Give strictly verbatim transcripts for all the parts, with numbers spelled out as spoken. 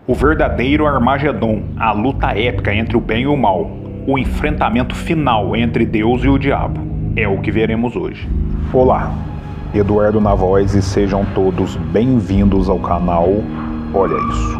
O verdadeiro Armagedon, a luta épica entre o bem e o mal, o enfrentamento final entre Deus e o diabo, é o que veremos hoje. Olá, Eduardo na voz e sejam todos bem-vindos ao canal Olha Isso.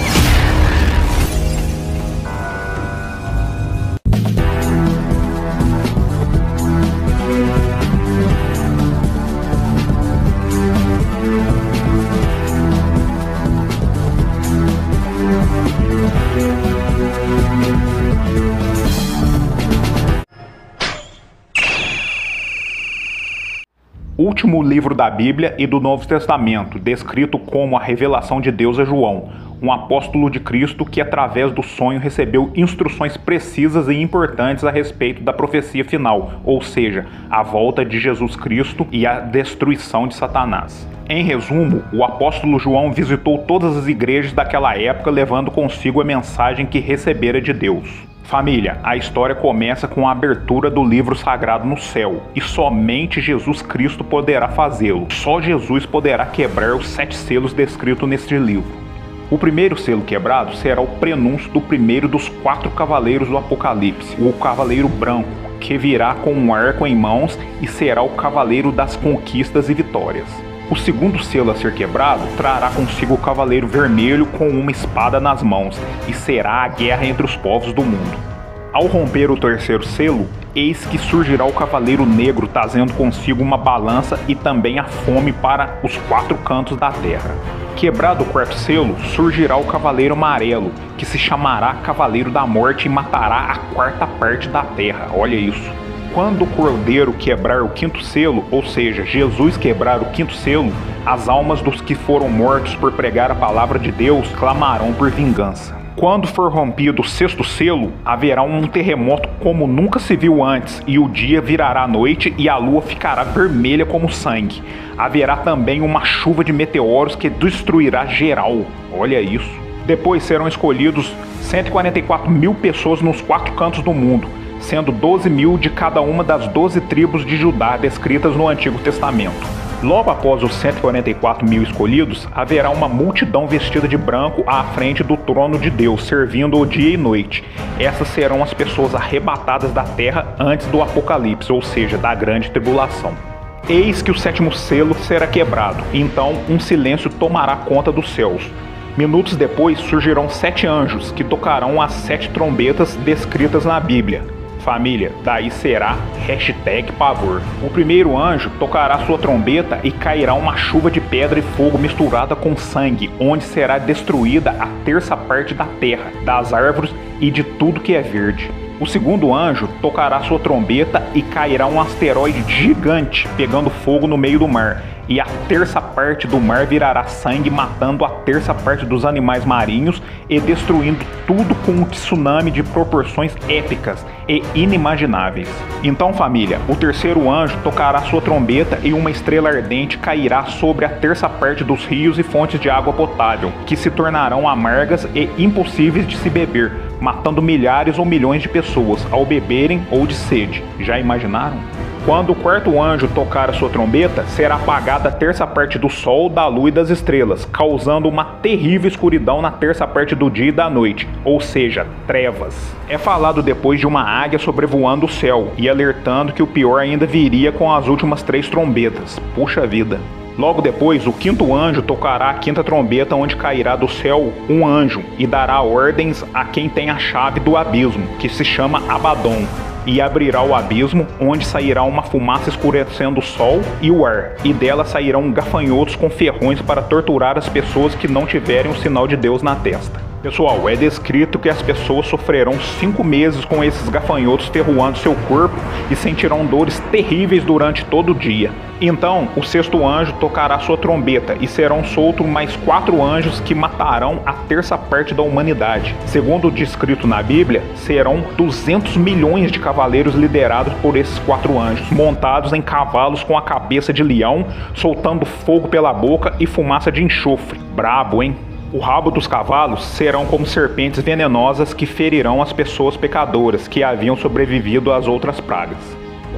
Último livro da Bíblia e do Novo Testamento, descrito como a revelação de Deus a João, um apóstolo de Cristo que através do sonho recebeu instruções precisas e importantes a respeito da profecia final, ou seja, a volta de Jesus Cristo e a destruição de Satanás. Em resumo, o apóstolo João visitou todas as igrejas daquela época levando consigo a mensagem que recebera de Deus. Família, a história começa com a abertura do livro sagrado no céu, e somente Jesus Cristo poderá fazê-lo. Só Jesus poderá quebrar os sete selos descritos neste livro. O primeiro selo quebrado será o prenúncio do primeiro dos quatro cavaleiros do Apocalipse, o Cavaleiro Branco, que virá com um arco em mãos e será o Cavaleiro das Conquistas e Vitórias. O segundo selo a ser quebrado trará consigo o Cavaleiro Vermelho com uma espada nas mãos, e será a guerra entre os povos do mundo. Ao romper o terceiro selo, eis que surgirá o Cavaleiro Negro trazendo consigo uma balança e também a fome para os quatro cantos da terra. Quebrado o quarto selo, surgirá o Cavaleiro Amarelo, que se chamará Cavaleiro da Morte e matará a quarta parte da terra. Olha isso. Quando o Cordeiro quebrar o quinto selo, ou seja, Jesus quebrar o quinto selo, as almas dos que foram mortos por pregar a palavra de Deus clamarão por vingança. Quando for rompido o sexto selo, haverá um terremoto como nunca se viu antes, e o dia virará noite e a lua ficará vermelha como sangue. Haverá também uma chuva de meteoros que destruirá geral. Olha isso. Depois serão escolhidos cento e quarenta e quatro mil pessoas nos quatro cantos do mundo, sendo doze mil de cada uma das doze tribos de Judá descritas no Antigo Testamento. Logo após os cento e quarenta e quatro mil escolhidos, haverá uma multidão vestida de branco à frente do trono de Deus, servindo o dia e noite. Essas serão as pessoas arrebatadas da terra antes do Apocalipse, ou seja, da grande tribulação. Eis que o sétimo selo será quebrado, então um silêncio tomará conta dos céus. Minutos depois surgirão sete anjos que tocarão as sete trombetas descritas na Bíblia. Família, daí será hashtag pavor. O primeiro anjo tocará sua trombeta e cairá uma chuva de pedra e fogo misturada com sangue, onde será destruída a terça parte da terra, das árvores e de tudo que é verde. O segundo anjo tocará sua trombeta e cairá um asteroide gigante pegando fogo no meio do mar, e a terça parte do mar virará sangue, matando a terça parte dos animais marinhos e destruindo tudo com um tsunami de proporções épicas e inimagináveis. Então, família, o terceiro anjo tocará sua trombeta e uma estrela ardente cairá sobre a terça parte dos rios e fontes de água potável, que se tornarão amargas e impossíveis de se beber, matando milhares ou milhões de pessoas ao beberem ou de sede. Já imaginaram? Quando o quarto anjo tocar a sua trombeta, será apagada a terça parte do sol, da lua e das estrelas, causando uma terrível escuridão na terça parte do dia e da noite, ou seja, trevas. É falado depois de uma águia sobrevoando o céu e alertando que o pior ainda viria com as últimas três trombetas. Puxa vida! Logo depois, o quinto anjo tocará a quinta trombeta, onde cairá do céu um anjo e dará ordens a quem tem a chave do abismo, que se chama Abaddon, e abrirá o abismo, onde sairá uma fumaça escurecendo o sol e o ar, e dela sairão gafanhotos com ferrões para torturar as pessoas que não tiverem o sinal de Deus na testa. Pessoal, é descrito que as pessoas sofrerão cinco meses com esses gafanhotos ferroando seu corpo e sentirão dores terríveis durante todo o dia. Então, o sexto anjo tocará sua trombeta e serão soltos mais quatro anjos que matarão a terça parte da humanidade. Segundo o descrito na Bíblia, serão duzentos milhões de cavaleiros liderados por esses quatro anjos, montados em cavalos com a cabeça de leão, soltando fogo pela boca e fumaça de enxofre. Brabo, hein? O rabo dos cavalos serão como serpentes venenosas que ferirão as pessoas pecadoras que haviam sobrevivido às outras pragas.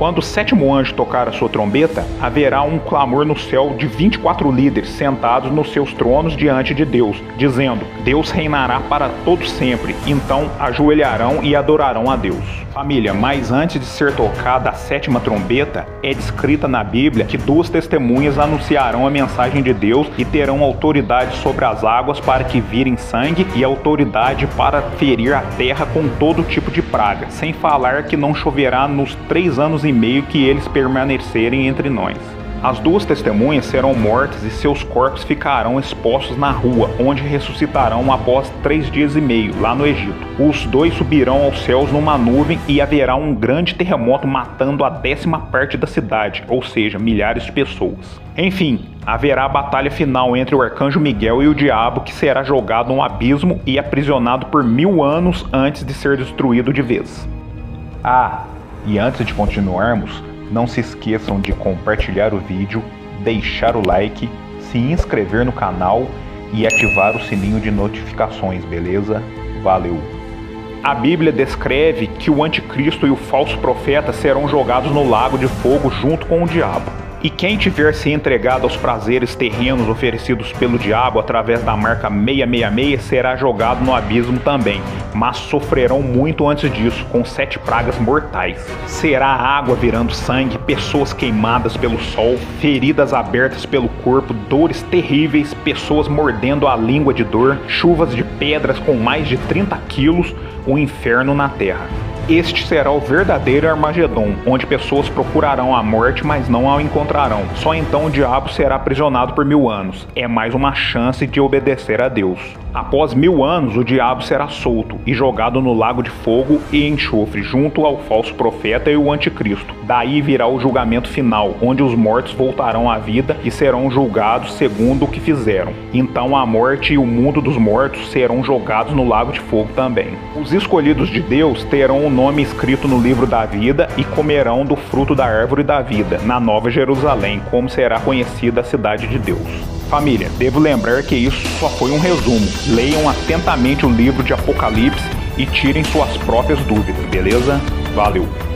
Quando o sétimo anjo tocar a sua trombeta, haverá um clamor no céu de vinte e quatro líderes sentados nos seus tronos diante de Deus, dizendo: Deus reinará para todo sempre. Então ajoelharão e adorarão a Deus. Família, mas antes de ser tocada a sétima trombeta, é descrita na Bíblia que duas testemunhas anunciarão a mensagem de Deus e terão autoridade sobre as águas para que virem sangue e autoridade para ferir a terra com todo tipo de praga, sem falar que não choverá nos três anos e meio que eles permanecerem entre nós. As duas testemunhas serão mortas e seus corpos ficarão expostos na rua, onde ressuscitarão após três dias e meio, lá no Egito. Os dois subirão aos céus numa nuvem e haverá um grande terremoto matando a décima parte da cidade, ou seja, milhares de pessoas. Enfim, haverá a batalha final entre o arcanjo Miguel e o diabo, que será jogado num abismo e aprisionado por mil anos antes de ser destruído de vez. Ah, e antes de continuarmos, não se esqueçam de compartilhar o vídeo, deixar o like, se inscrever no canal e ativar o sininho de notificações, beleza? Valeu! A Bíblia descreve que o anticristo e o falso profeta serão jogados no lago de fogo junto com o diabo. E quem tiver se entregado aos prazeres terrenos oferecidos pelo diabo através da marca seiscentos e sessenta e seis será jogado no abismo também, mas sofrerão muito antes disso, com sete pragas mortais. Será água virando sangue, pessoas queimadas pelo sol, feridas abertas pelo corpo, dores terríveis, pessoas mordendo a língua de dor, chuvas de pedras com mais de trinta quilos, o inferno na terra. Este será o verdadeiro Armagedon, onde pessoas procurarão a morte, mas não a encontrarão. Só então o diabo será aprisionado por mil anos. É mais uma chance de obedecer a Deus. Após mil anos, o diabo será solto e jogado no lago de fogo e enxofre, junto ao falso profeta e o anticristo. Daí virá o julgamento final, onde os mortos voltarão à vida e serão julgados segundo o que fizeram. Então a morte e o mundo dos mortos serão jogados no lago de fogo também. Os escolhidos de Deus terão o nome escrito no livro da vida e comerão do fruto da árvore da vida, na Nova Jerusalém, como será conhecida a cidade de Deus. Família, devo lembrar que isso só foi um resumo. Leiam atentamente o livro de Apocalipse e tirem suas próprias dúvidas, beleza? Valeu!